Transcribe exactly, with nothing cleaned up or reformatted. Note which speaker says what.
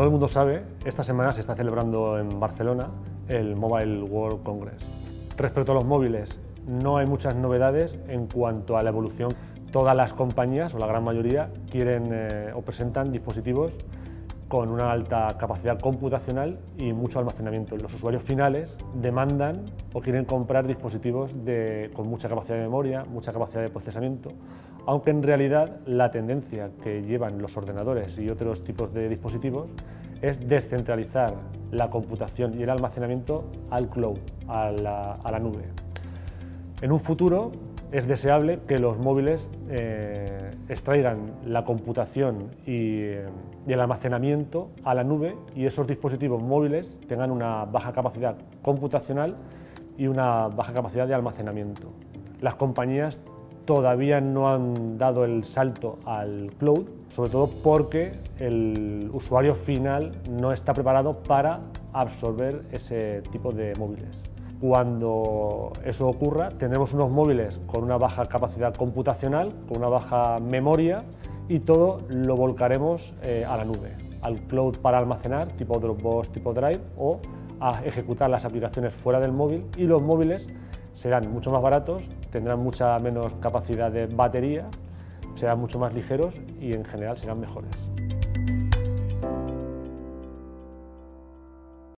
Speaker 1: el mundo sabe, esta semana se está celebrando en Barcelona el Mobile World Congress. Respecto a los móviles, no hay muchas novedades en cuanto a la evolución. Todas las compañías, o la gran mayoría, quieren eh, o presentan dispositivos con una alta capacidad computacional y mucho almacenamiento. Los usuarios finales demandan o quieren comprar dispositivos de, con mucha capacidad de memoria, mucha capacidad de procesamiento, aunque en realidad la tendencia que llevan los ordenadores y otros tipos de dispositivos es descentralizar la computación y el almacenamiento al cloud, a la, a la nube. En un futuro es deseable que los móviles eh, extraigan la computación y, eh, y el almacenamiento a la nube y esos dispositivos móviles tengan una baja capacidad computacional y una baja capacidad de almacenamiento. Las compañías todavía no han dado el salto al cloud, sobre todo porque el usuario final no está preparado para absorber ese tipo de móviles. Cuando eso ocurra, tendremos unos móviles con una baja capacidad computacional, con una baja memoria y todo lo volcaremos eh, a la nube, al cloud para almacenar, tipo Dropbox, tipo Drive, o a ejecutar las aplicaciones fuera del móvil, y los móviles serán mucho más baratos, tendrán mucha menos capacidad de batería, serán mucho más ligeros y en general serán mejores.